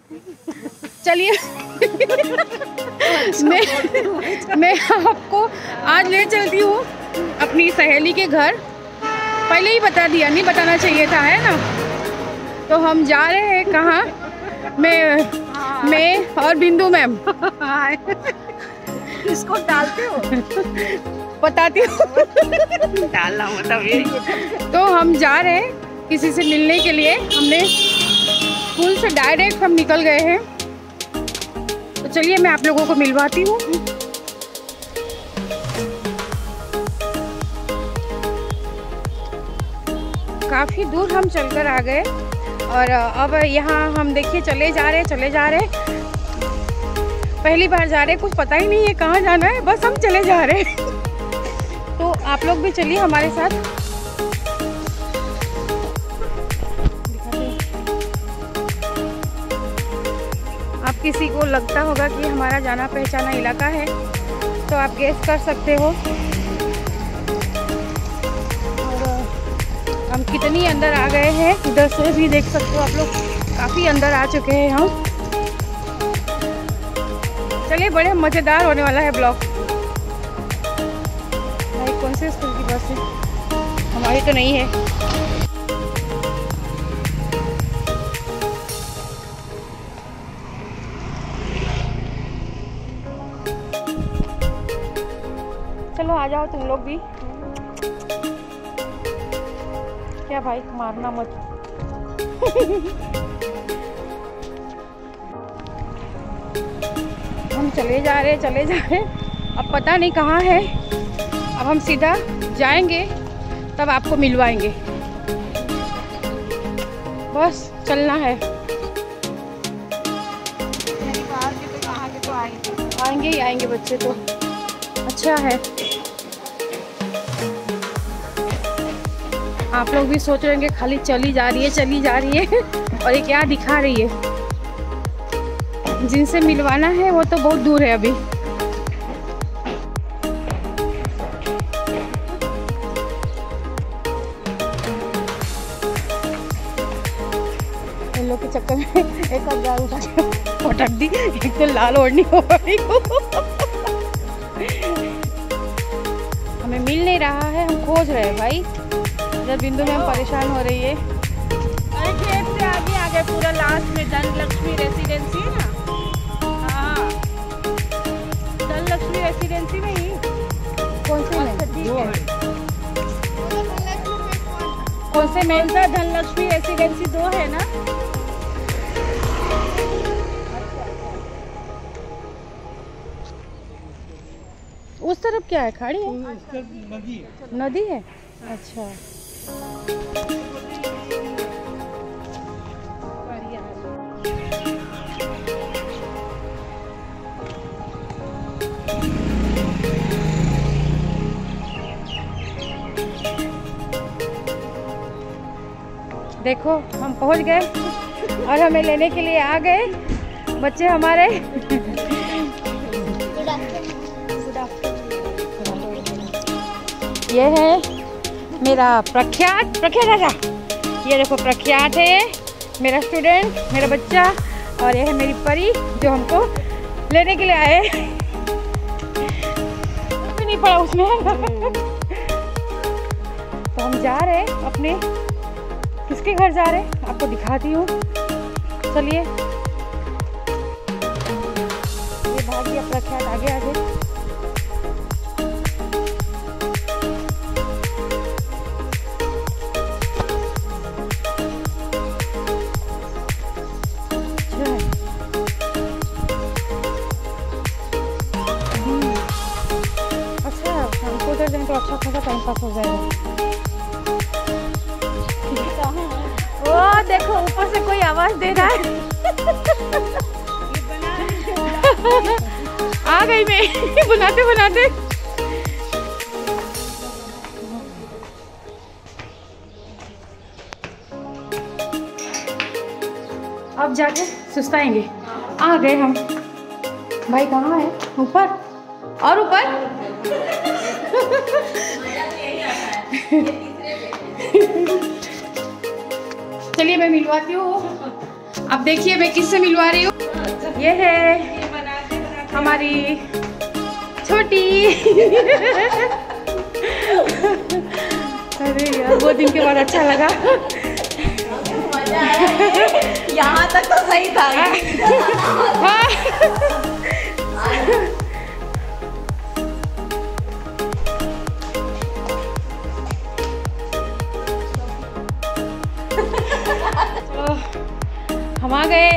चलिए मैं आपको आज ले चलती हूँ अपनी सहेली के घर। पहले ही बता दिया, नहीं बताना चाहिए था, है ना। तो हम जा रहे हैं कहाँ, मैं और बिंदु मैम। इसको डालते हो? बताती हूँ। डालना मतलब। तो हम जा रहे हैं किसी से मिलने के लिए। हमने स्कूल से डायरेक्ट हम निकल गए हैं। तो चलिए मैं आप लोगों को मिलवाती हूँ। काफ़ी दूर हम चलकर आ गए और अब यहाँ हम देखिए चले जा रहे। पहली बार जा रहे, कुछ पता ही नहीं है कहाँ जाना है, बस हम चले जा रहे हैं। तो आप लोग भी चलिए हमारे साथ। आप किसी को लगता होगा कि हमारा जाना पहचाना इलाका है तो आप गेस कर सकते हो। और हम कितनी अंदर आ गए हैं, इधर से भी देख सकते हो आप लोग, काफ़ी अंदर आ चुके हैं हम। चलिए, बड़े मज़ेदार होने वाला है ब्लॉग। भाई कौन से स्कूल की बस है? हमारी तो नहीं है। चलो आ जाओ तुम लोग भी। क्या भाई, मारना मत। हम चले जा रहे। अब पता नहीं कहाँ है। अब हम सीधा जाएंगे तब आपको मिलवाएंगे। बस चलना है। आएंगे ही आएंगे बच्चे तो। अच्छा है। आप लोग भी सोच रहे होंगे खाली चली जा रही है और ये क्या दिखा रही है। जिनसे मिलवाना है वो तो बहुत दूर है अभी। इन लोग के चक्कर में एक हजार उठा के पटक दी। एक तो लाल ओढ़नी हो रही को। हमें मिल नहीं रहा है, हम खोज रहे हैं भाई। जब बिंदु में हम परेशान हो रही है। अरे खेत से आगे आ गए, पूरा लास्ट में धनलक्ष्मी रेसिडेंसी है ना। धनलक्ष्मी रेसिडेंसी में ही। कौन से में? कौन से में? धनलक्ष्मी रेसिडेंसी 2 है ना। उस तरफ क्या है? खाड़ी है? नदी है। अच्छा, देखो हम पहुंच गए और हमें लेने के लिए आ गए बच्चे हमारे। ये है मेरा प्रख्यात राजा। ये देखो प्रख्यात है मेरा स्टूडेंट, मेरा बच्चा। और ये है मेरी परी जो हमको लेने के लिए आए। कुछ नहीं पड़ा उसमें। तो हम जा रहे हैं अपने, किसके घर जा रहे हैं आपको दिखाती हूँ। चलिए, ये भाग गया प्रख्यात आगे आगे। तो अच्छा खासा टाइम पास हो जाएगा। वो देखो ऊपर से कोई आवाज दे रहा है। आ गई मैं बुलाते बुलाते। अब जाके सुस्ताएंगे। आ गए हम। भाई कहाँ है? ऊपर और ऊपर। चलिए मैं मिलवाती हूँ अब देखिए मैं किससे मिलवा रही हूँ। ये है हमारी छोटी। अरे यार वो दिन के बाद अच्छा लगा। यहाँ तक तो सही था। हाँ। हम आ गए।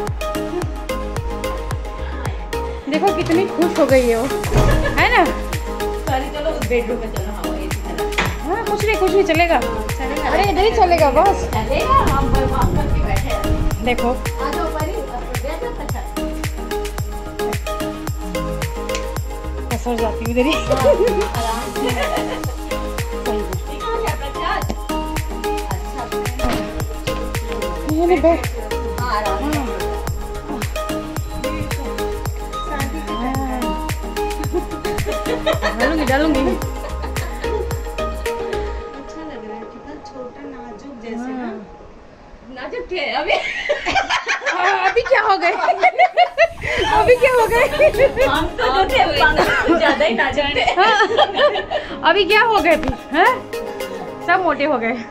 देखो कितनी खुश हो गई है वो, है ना। चलो बेडरूम में चलो। हाँ कुछ नहीं चलेगा। अरे इधर ही चलेगा बस। चलेगा, हम करके बैठे हैं। देखो सर जाती हूँ इधर ही। डालूंगी। अच्छा लग रहा है, कितना छोटा नाजुक जैसे ना। नाजुक थे अभी। अभी क्या हो गए? अभी क्या हो गए? हम तो जो थे ज्यादा ही नाजुक थे। अभी क्या हो गए फिर? हैं? सब मोटे हो गए।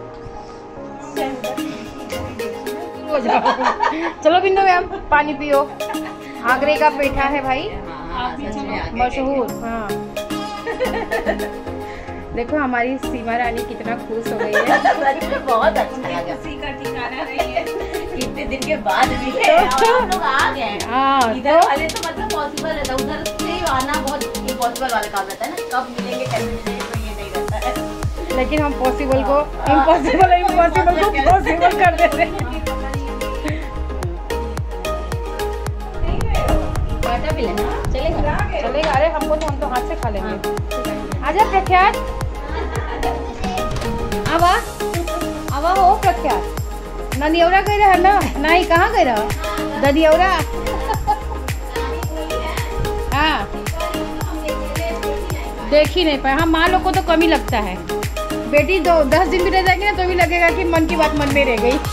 हो जाओ। चलो बिंदु मैम पानी पियो। आगरे का पेठा है भाई, मशहूर। हाँ देखो हमारी सीमा रानी कितना खुश हो गई है। बहुत अच्छा लगा। किसी का ठिकाना नहीं है। इतने दिन के बाद भी हम लोग आ गए। इधर वाले तो मतलब पॉसिबल रहता, उधर से आना बहुत इम्पॉसिबल वाला काम रहता है ना। कब मिलेंगे कैसे मिलेंगे तो ये नहीं रहता है। लेकिन हम पॉसिबल को इम्पॉसिबल को पॉसिबल कर देते हैं। चलेगा। अरे हम तो हाथ से खा लेंगे। आजा प्रख्यात। आवा हो प्रख्यात। नदियौरा गई रहा ना? नहीं कहाँ गई रहा? ददियौरा। हाँ देख ही नहीं पाए। हाँ माँ लोग को तो कमी लगता है। बेटी 10 दिन भी रह जाएगी ना तो भी लगेगा कि मन की बात मन में रह गई।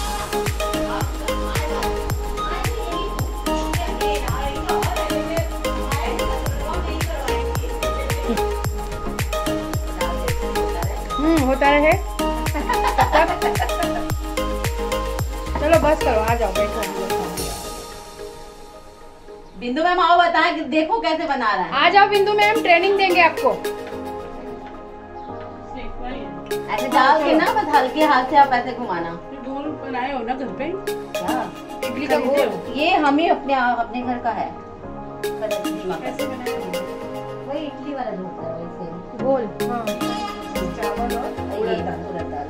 होता रहे। चलो बस करो, आ जाओ बैठो। बिंदु मैम आओ बताएं कि देखो कैसे बना रहा है। आ जाओ बिंदु मैम, ट्रेनिंग देंगे आपको। ऐसे डाल के ना बस हल्के हाथ से आप ऐसे घुमाना। गोल बनाए हो ना घर पे? इडली का गोल ये हमें अपने घर का है। कैसे बनाया? वही इडली वाला जो होता है वैसे गोल। हाँ चावल और उड़द दाल का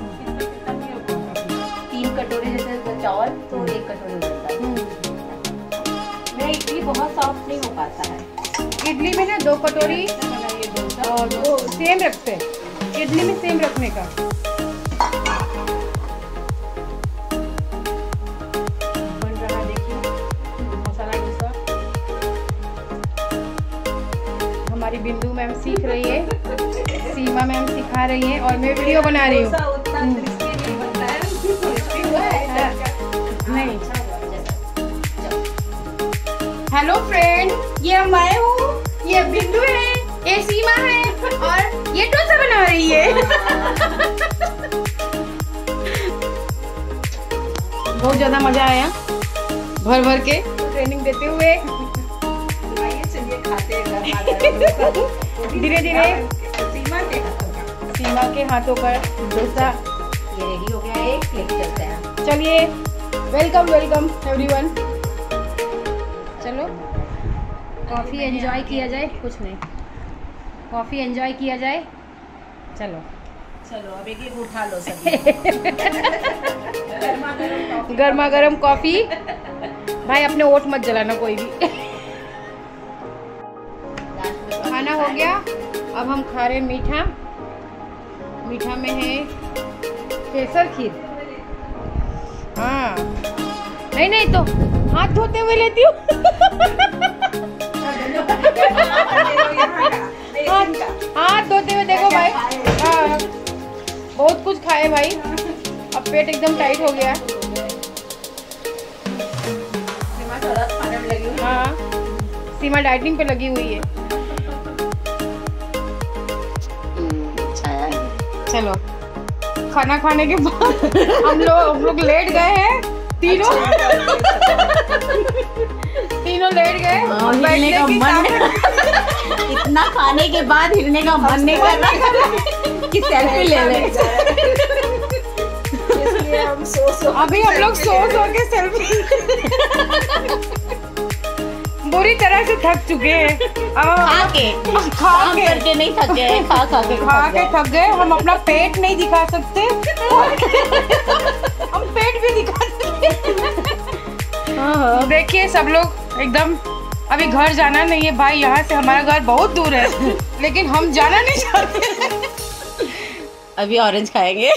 3 कटोरे जैसे चावल तो 1 कटोरे उड़द दाल। मेरा इडली बहुत सॉफ्ट नहीं हो पाता है। इडली में ना 2 कटोरी और वो सेम रखते हैं। इडली में सेम रखने का। बन रहा देखिए मसाला डोसा। हमारी बिंदु मैम सीख रही है, सीमा मैम सिखा रही हैं और मैं वीडियो बना रही हूँ। नहीं हेलो फ्रेंड, ये मैं हूँ, ये बिंदु है, ये सीमा है और ये डोसा बना रही है। बहुत ज्यादा मजा आया भर भर के ट्रेनिंग देते हुए। चलिए खाते हैं। धीरे धीरे सीमा के हाथों पर डोसा ये रेडी हो गया है, लेके चलते हैं। चलिए वेलकम एवरीवन। चलो कॉफ़ी एंजॉय किया जाए। कुछ नहीं, कॉफ़ी एंजॉय किया जाए। चलो अब एक उठा लो सब। गर्मा गर्म कॉफ़ी। भाई अपने ओठ मत जलाना कोई भी। खाना हो गया, अब हम खा रहे मीठा। मीठा में है केसर खीर। हाँ नहीं तो हाथ धोते हुए लेती हूँ। हाथ धोते हुए देखो भाई। हाँ बहुत कुछ खाए भाई, अब पेट एकदम टाइट हो गया। सीमा डाइटिंग पे लगी हुई है। चलो खाना खाने के बाद हम लोग लेट गए हैं तीनों लेट गए। हिलने का मन इतना खाने के बाद हिलने का मन नहीं कर रहा कि सेल्फी ले ले। इसलिए हम सो अभी हम लोग सो के सेल्फी बुरी तरह से थक चुके हैं। खा के करके नहीं थके हैं, खा के थक गए। हम अपना पेट नहीं दिखा सकते हम पेट भी दिखा सकते। देखिए सब लोग एकदम, अभी घर जाना नहीं है भाई, यहाँ से हमारा घर बहुत दूर है लेकिन हम जाना नहीं चाहते। अभी ऑरेंज खाएंगे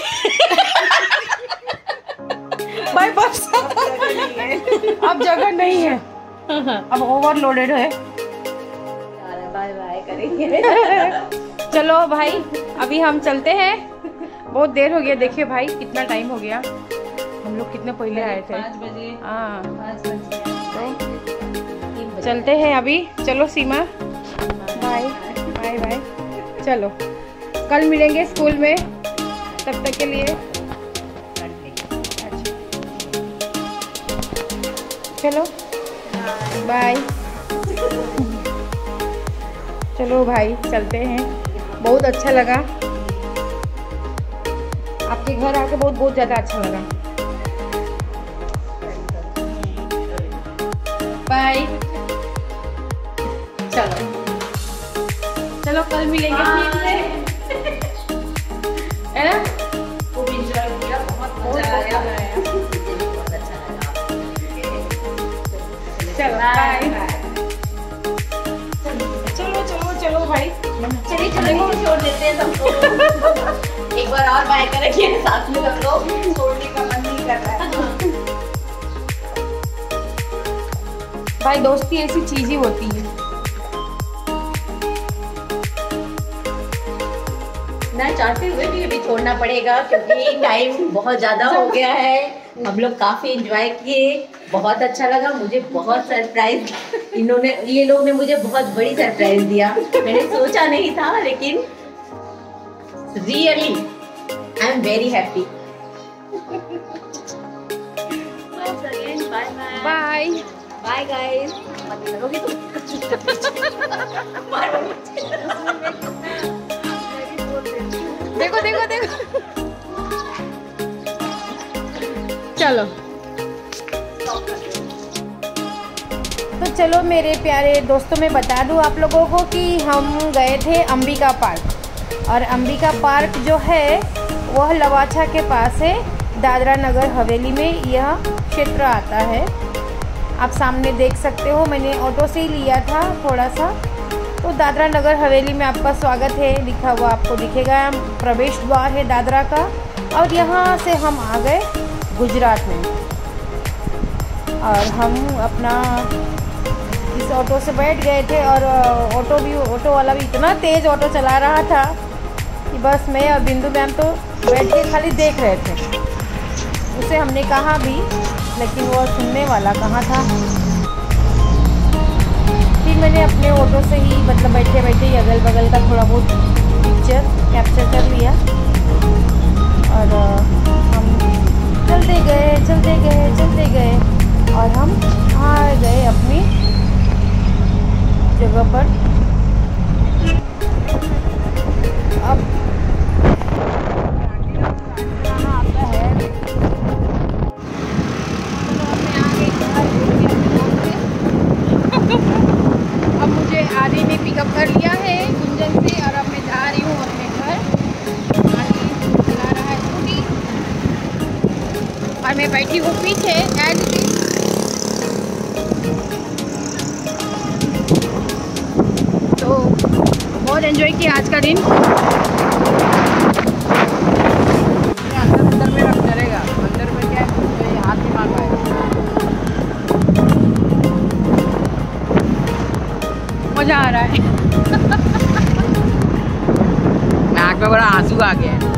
भाई बस अब जगह नहीं है, अब ओवरलोडेड है। बाय बाय करेंगे। चलो भाई अभी हम चलते हैं, बहुत देर हो गया। देखिए भाई कितना टाइम हो गया, हम लोग कितने पहले आए थे। 5 बजे। हाँ 5 बजे। तो चलते हैं अभी। चलो सीमा बाय बाय बाय। चलो कल मिलेंगे स्कूल में, तब तक के लिए चलो बाय। चलो भाई चलते हैं, बहुत अच्छा लगा आपके घर आके, बहुत ज़्यादा अच्छा लगा। बाय। चलो कल मिलेंगे फिर से, है ना? खूब एंजॉय किया, बहुत मजा आया। बहुत अच्छा लगा। चलो बाय। चलो भाई चलिए छोड़ देते हैं सबको। एक बार और बाय करेंगे साथ में हम लोग, छोड़ने का मन नहीं कर रहा है। भाई दोस्ती ऐसी चीज ही होती है ना, चाहते हुए भी अभी छोड़ना पड़ेगा क्योंकि टाइम बहुत ज्यादा हो गया है। हम लोग काफी एंजॉय किए, बहुत अच्छा लगा। मुझे बहुत सरप्राइज ये लोग ने मुझे बहुत बड़ी सरप्राइज दिया, मैंने सोचा नहीं था, लेकिन really I am very happy. Bye bye guys. मत करोगे तुम। देखो चलो तो चलो मेरे प्यारे दोस्तों, मैं बता दूं आप लोगों को कि हम गए थे अंबिका पार्क, और अंबिका पार्क जो है वह लवाछा के पास है, दादरा नगर हवेली में यह क्षेत्र आता है। आप सामने देख सकते हो, मैंने ऑटो से ही लिया था थोड़ा सा। तो दादरा नगर हवेली में आपका स्वागत है लिखा हुआ आपको दिखेगा, प्रवेश द्वार है दादरा का। और यहाँ से हम आ गए गुजरात में, और हम अपना इस ऑटो से बैठ गए थे। और ऑटो वाला भी इतना तेज़ ऑटो चला रहा था कि बस मैं और बिंदु मैम तो बैठ के खाली देख रहे थे। उसे हमने कहा भी, लेकिन वो सुनने वाला कहाँ था। फिर मैंने अपने ऑटो से ही मतलब बैठे बैठे ही अगल बगल का थोड़ा बहुत पिक्चर कैप्चर कर लिया, और हम चलते गए और हम आ गए अपनी जगह पर। अब आता है अब मुझे आदि ने पिकअप कर लिया है गुंजन से, और अब मैं जा रही हूँ अपने घर। आदि चला रहा है स्कूटी और मैं बैठी हूँ पीछे एज इट इज। तो बहुत एंजॉय किया आज का दिन। अंदर में रख करेगा, अंदर में क्या है, हाथ में मार पाएगा। मज़ा आ रहा है। नाक में बड़ा आंसू आ गया है।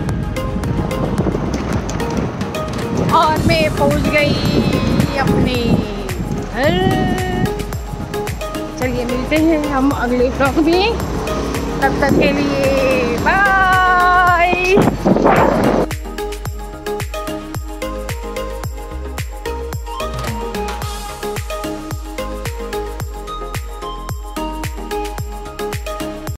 और मैं पहुंच गई अपने घर। मिलते हैं हम अगले ब्लॉग में, तब तक के लिए